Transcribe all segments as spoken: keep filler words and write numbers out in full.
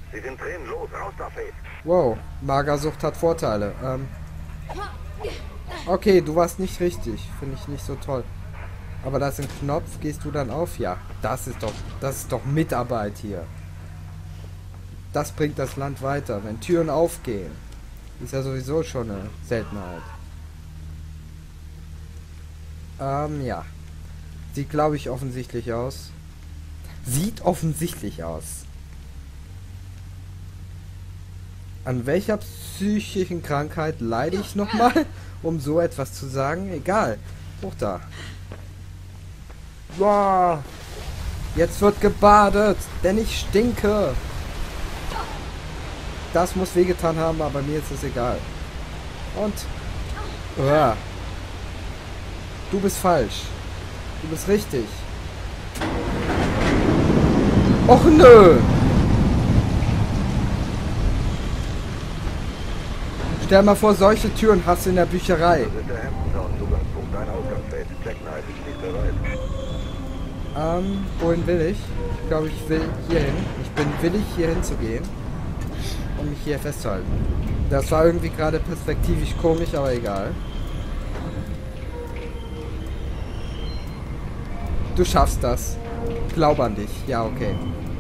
Sie sind drin, los, raus da, Faith. Wow, Magersucht hat Vorteile. Ähm, okay, du warst nicht richtig. Finde ich nicht so toll. Aber da ist ein Knopf, gehst du dann auf? Ja, das ist doch, das ist doch Mitarbeit hier. Das bringt das Land weiter, wenn Türen aufgehen. Ist ja sowieso schon eine Seltenheit. Ähm, ja. Sieht, glaube ich, offensichtlich aus. Sieht offensichtlich aus. An welcher psychischen Krankheit leide ich nochmal, um so etwas zu sagen? Egal. Hoch da. Wow. Jetzt wird gebadet, denn ich stinke. Das muss wehgetan haben, aber mir ist es egal. Und... Uah. Du bist falsch. Du bist richtig. Och nö! Stell mal vor, solche Türen hast du in der Bücherei. Das ist der Hampton Zugangspunkt, dein Ausgang, Faith. Jack Knight, stehst bereit. Ähm, wohin will ich? Ich glaube, ich will hier hin. Ich bin willig, hier hinzugehen. Um mich hier festzuhalten. Das war irgendwie gerade perspektivisch komisch, aber egal. Du schaffst das. Glaub an dich. Ja, okay.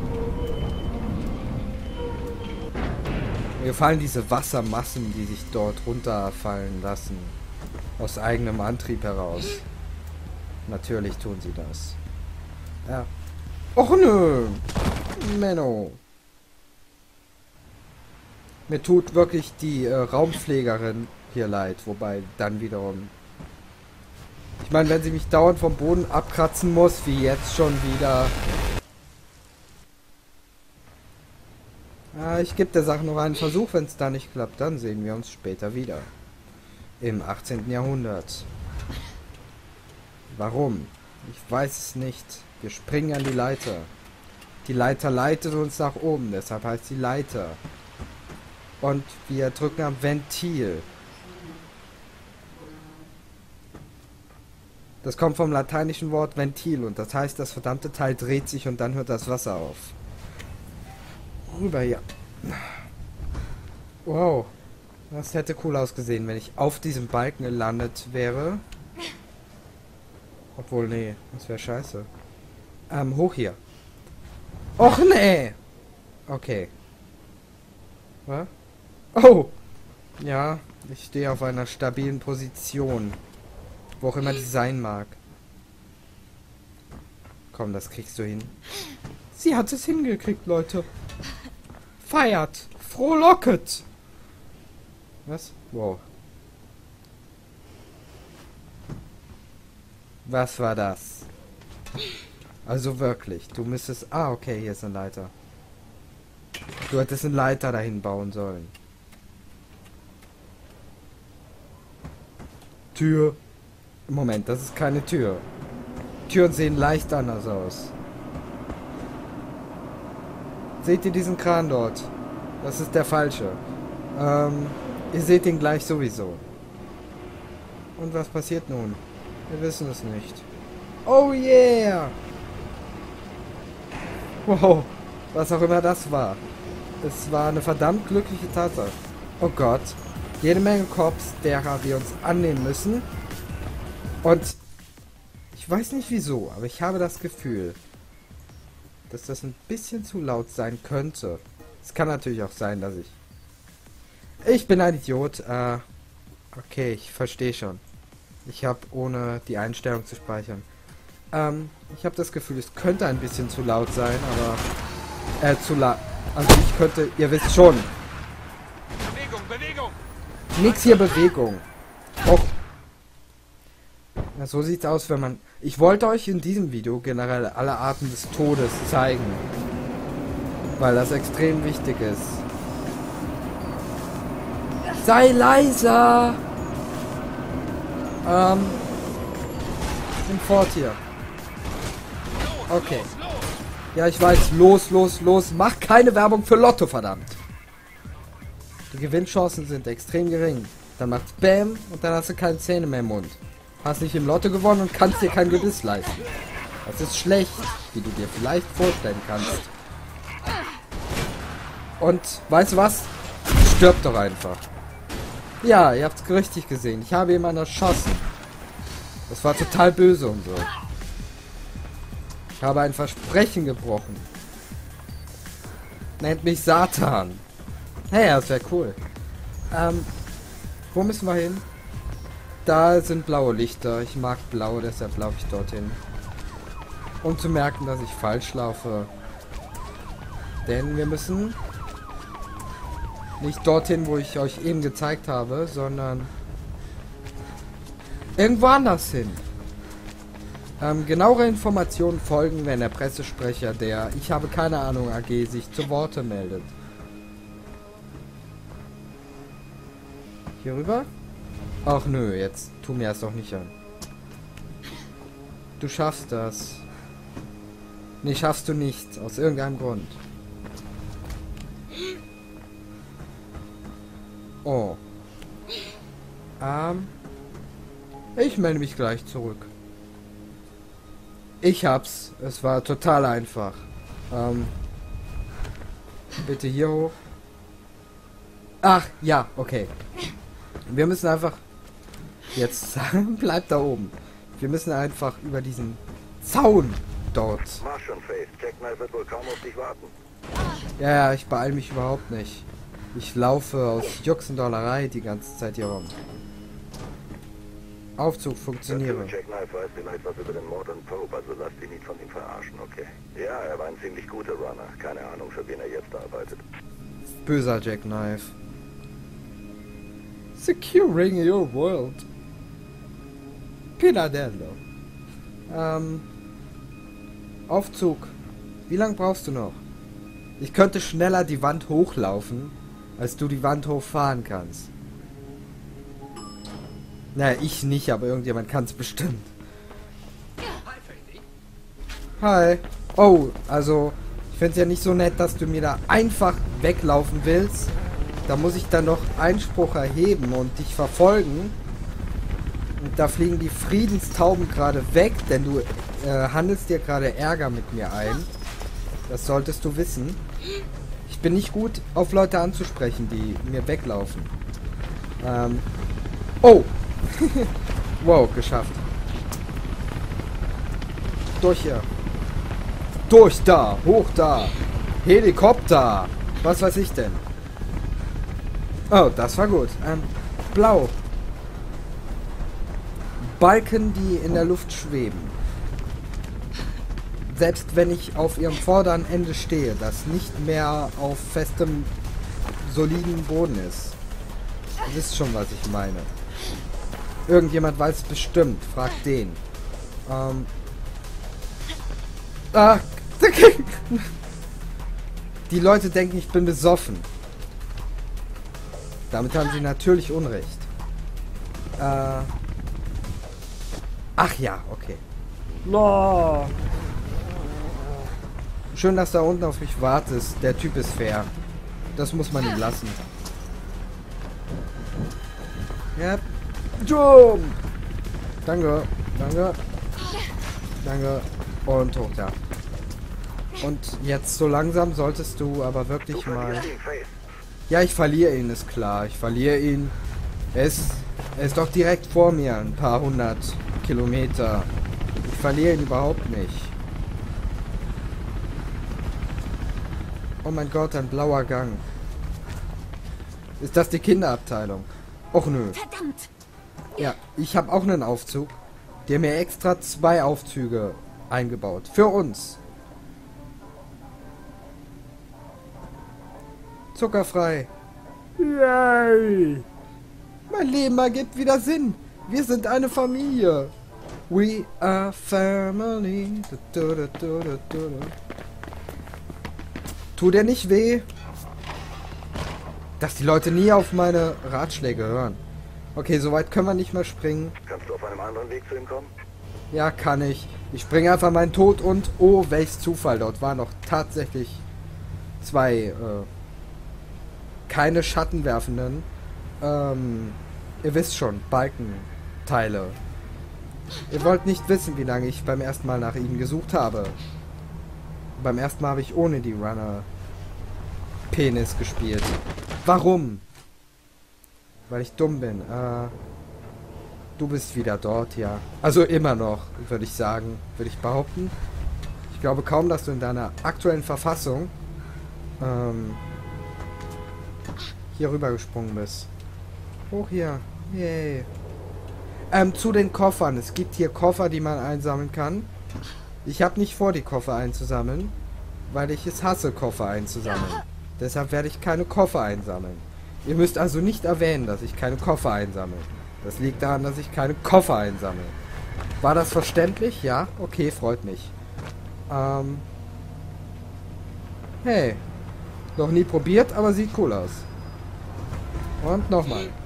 Mir gefallen diese Wassermassen, die sich dort runterfallen lassen. Aus eigenem Antrieb heraus. Natürlich tun sie das. Ja. Och nö! Menno. Mir tut wirklich die äh, Raumpflegerin hier leid. Wobei dann wiederum... Ich meine, wenn sie mich dauernd vom Boden abkratzen muss, wie jetzt schon wieder... Ah, ich gebe der Sache noch einen Versuch. Wenn es da nicht klappt, dann sehen wir uns später wieder. Im achtzehnten Jahrhundert. Warum? Ich weiß es nicht. Wir springen an die Leiter. Die Leiter leitet uns nach oben, deshalb heißt sie Leiter. Und wir drücken am Ventil. Das kommt vom lateinischen Wort Ventil und das heißt, das verdammte Teil dreht sich und dann hört das Wasser auf. Rüber hier. Wow. Das hätte cool ausgesehen, wenn ich auf diesem Balken gelandet wäre. Obwohl, nee, das wäre scheiße. Ähm, hoch hier. Och, nee! Okay. Was? Oh! Ja, ich stehe auf einer stabilen Position. Wo auch immer die sein mag. Komm, das kriegst du hin. Sie hat es hingekriegt, Leute. Feiert! Frohlocket! Was? Wow. Was war das? Also wirklich, du müsstest... Ah, okay, hier ist eine Leiter. Du hättest eine Leiter dahin bauen sollen. Tür. Moment, das ist keine Tür. Türen sehen leicht anders aus. Seht ihr diesen Kran dort? Das ist der falsche. Ähm, ihr seht ihn gleich sowieso. Und was passiert nun? Wir wissen es nicht. Oh yeah! Wow, was auch immer das war. Es war eine verdammt glückliche Tatsache. Oh Gott. Jede Menge Cops, derer wir uns annehmen müssen. Und ich weiß nicht wieso, aber ich habe das Gefühl, dass das ein bisschen zu laut sein könnte. Es kann natürlich auch sein, dass ich... Ich bin ein Idiot. Äh, okay, ich verstehe schon. Ich habe, ohne die Einstellung zu speichern. Ähm, ich habe das Gefühl, es könnte ein bisschen zu laut sein, aber... Äh, zu laut. Also ich könnte... Ihr wisst schon. Bewegung, Bewegung! Nix hier Bewegung. Och. Ja, so sieht's aus, wenn man... Ich wollte euch in diesem Video generell alle Arten des Todes zeigen. Weil das extrem wichtig ist. Sei leiser! Ähm... Bin fort hier. Okay. Ja, ich weiß. Los, los, los. Mach keine Werbung für Lotto, verdammt. Die Gewinnchancen sind extrem gering. Dann macht's Bäm und dann hast du keine Zähne mehr im Mund. Hast nicht im Lotto gewonnen und kannst dir kein Gebiss leisten. Das ist schlecht, wie du dir vielleicht vorstellen kannst. Und weißt du was? Stirb doch einfach. Ja, ihr habt es richtig gesehen. Ich habe jemanden erschossen. Das war total böse und so. Ich habe ein Versprechen gebrochen. Nennt mich Satan. Hey, das wäre cool. Ähm, wo müssen wir hin? Da sind blaue Lichter. Ich mag blau, deshalb laufe ich dorthin. Um zu merken, dass ich falsch laufe. Denn wir müssen nicht dorthin, wo ich euch eben gezeigt habe, sondern irgendwo anders hin. Ähm, genauere Informationen folgen, wenn der Pressesprecher, der Ich habe keine Ahnung A G, sich zu Worte meldet. Hier rüber? Ach nö, jetzt tu mir das doch nicht an. Du schaffst das. Nee, schaffst du nicht. Aus irgendeinem Grund. Oh. Ähm. Ich melde mich gleich zurück. Ich hab's. Es war total einfach. Ähm. Bitte hier hoch. Ach, ja, okay. Wir müssen einfach... Jetzt bleibt da oben. Wir müssen einfach über diesen Zaun dort. Mach schon, Faith. Jackknife wird wohl kaum auf dich warten. Ja, ja, ich beeile mich überhaupt nicht. Ich laufe aus Jux und Dollerei die ganze Zeit hier rum. Aufzug funktioniere. Jackknife weiß vielleicht was über den Mord an Pope, also lass dich nicht von ihm verarschen, okay? Ja, er war ein ziemlich guter Runner. Keine Ahnung, für wen er jetzt arbeitet. Böser Jackknife. Securing your world. Pinadello. Ähm. Aufzug. Wie lange brauchst du noch? Ich könnte schneller die Wand hochlaufen, als du die Wand hochfahren kannst. Naja, ich nicht, aber irgendjemand kann es bestimmt. Hi. Oh, also, ich finde es ja nicht so nett, dass du mir da einfach weglaufen willst. Da muss ich dann noch Einspruch erheben und dich verfolgen. Und da fliegen die Friedenstauben gerade weg, denn du äh, handelst dir gerade Ärger mit mir ein. Das solltest du wissen. Ich bin nicht gut, auf Leute anzusprechen, die mir weglaufen. Ähm. Oh! Wow, geschafft. Durch hier. Durch da! Hoch da! Helikopter! Was weiß ich denn? Oh, das war gut. Ähm, blau. Balken, die in der Luft schweben. Selbst wenn ich auf ihrem vorderen Ende stehe, das nicht mehr auf festem, soliden Boden ist. Ihr wisst schon, was ich meine. Irgendjemand weiß es bestimmt. Fragt den. Ähm. Ah. Die Leute denken, ich bin besoffen. Damit haben sie natürlich Unrecht. Äh. Ach ja, okay. No. Schön, dass da unten auf mich wartest. Der Typ ist fair. Das muss man ihm lassen. Ja. Jump! Danke. Danke. Danke. Und hoch da. Und jetzt so langsam solltest du aber wirklich mal... Ja, ich verliere ihn, ist klar. Ich verliere ihn. Er ist, er ist doch direkt vor mir. Ein paar hundert Kilometer. Ich verliere ihn überhaupt nicht. Oh mein Gott, ein blauer Gang. Ist das die Kinderabteilung? Och nö. Verdammt! Ja, ich habe auch einen Aufzug. Der mir extra zwei Aufzüge eingebaut. Für uns. Zuckerfrei. Yay! Mein Leben ergibt wieder Sinn. Wir sind eine Familie. We are family. Du, du, du, du, du. Tut dir nicht weh? Dass die Leute nie auf meine Ratschläge hören. Okay, soweit können wir nicht mehr springen. Kannst du auf einem anderen Weg zu ihm kommen? Ja, kann ich. Ich springe einfach meinen Tod und... Oh, welch Zufall. Dort waren noch tatsächlich zwei... Äh, keine schattenwerfenden. Ähm, ihr wisst schon, Balkenteile. Ihr wollt nicht wissen, wie lange ich beim ersten Mal nach ihnen gesucht habe. Beim ersten Mal habe ich ohne die Runner Penis gespielt. Warum? Weil ich dumm bin. Äh, du bist wieder dort, ja. Also immer noch, würde ich sagen. Würde ich behaupten. Ich glaube kaum, dass du in deiner aktuellen Verfassung ähm, hier rüber gesprungen bist. Hoch hier. Yay. Ähm, zu den Koffern. Es gibt hier Koffer, die man einsammeln kann. Ich habe nicht vor, die Koffer einzusammeln, weil ich es hasse, Koffer einzusammeln. Deshalb werde ich keine Koffer einsammeln. Ihr müsst also nicht erwähnen, dass ich keine Koffer einsammle. Das liegt daran, dass ich keine Koffer einsammle. War das verständlich? Ja? Okay, freut mich. Ähm. Hey. Noch nie probiert, aber sieht cool aus. Und nochmal.